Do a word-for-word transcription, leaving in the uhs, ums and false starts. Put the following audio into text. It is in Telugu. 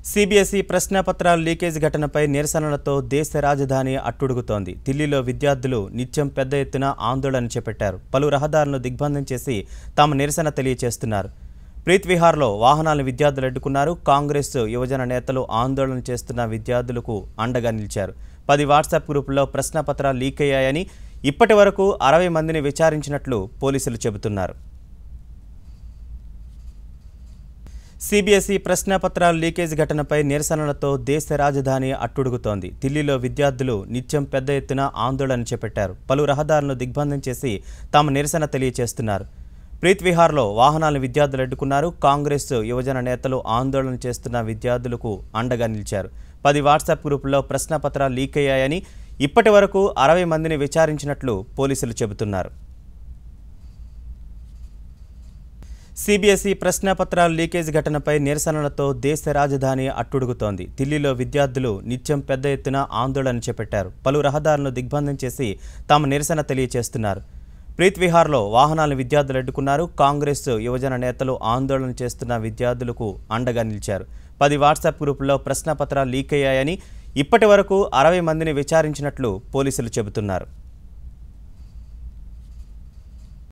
సిబిఎస్ఈ ప్రశ్నపత్రాల లీకేజ్ ఘటనపై నిరసనలతో దేశ రాజధాని అట్టుడుగుతోంది. ఢిల్లీలో విద్యార్థులు నిత్యం పెద్ద ఎత్తున ఆందోళన చేపట్టారు. పలు రహదారులను దిగ్బంధం చేసి తమ నిరసన తెలియజేస్తున్నారు. ప్రీత్ విహార్లో వాహనాలను విద్యార్థులు అడ్డుకున్నారు. కాంగ్రెస్ యువజన నేతలు ఆందోళన చేస్తున్న విద్యార్థులకు అండగా నిలిచారు. పది వాట్సాప్ గ్రూపుల్లో ప్రశ్నపత్రాలు లీక్ అయ్యాయని, ఇప్పటి వరకు అరవై మందిని విచారించినట్లు పోలీసులు చెబుతున్నారు. సిబిఎస్ఈ ప్రశ్నపత్రాల లీకేజ్ ఘటనపై నిరసనలతో దేశ రాజధాని అట్టుడుగుతోంది. ఢిల్లీలో విద్యార్థులు నిత్యం పెద్ద ఎత్తున ఆందోళన చేపట్టారు. పలు రహదారులను దిగ్బంధం చేసి తమ నిరసన తెలియజేస్తున్నారు. ప్రీత్ విహార్లో వాహనాలను విద్యార్థులు అడ్డుకున్నారు. కాంగ్రెస్ యువజన నేతలు ఆందోళన చేస్తున్న విద్యార్థులకు అండగా నిలిచారు. పది వాట్సాప్ గ్రూపుల్లో ప్రశ్నపత్రాలు లీక్ అయ్యాయని, ఇప్పటి వరకు అరవై మందిని విచారించినట్లు పోలీసులు చెబుతున్నారు. సిబిఎస్ఈ ప్రశ్నపత్రాల లీకేజ్ ఘటనపై నిరసనలతో దేశ రాజధాని అట్టుడుగుతోంది. ఢిల్లీలో విద్యార్థులు నిత్యం పెద్ద ఎత్తున ఆందోళన చేపట్టారు. పలు రహదారులను దిగ్బంధం చేసి తమ నిరసన తెలియజేస్తున్నారు. ప్రీత్ విహార్లో వాహనాలను విద్యార్థులు అడ్డుకున్నారు. కాంగ్రెస్ యువజన నేతలు ఆందోళన చేస్తున్న విద్యార్థులకు అండగా నిలిచారు. పది వాట్సాప్ గ్రూపుల్లో ప్రశ్నపత్రాలు లీక్ అయ్యాయని, ఇప్పటి వరకు అరవై మందిని విచారించినట్లు పోలీసులు చెబుతున్నారు.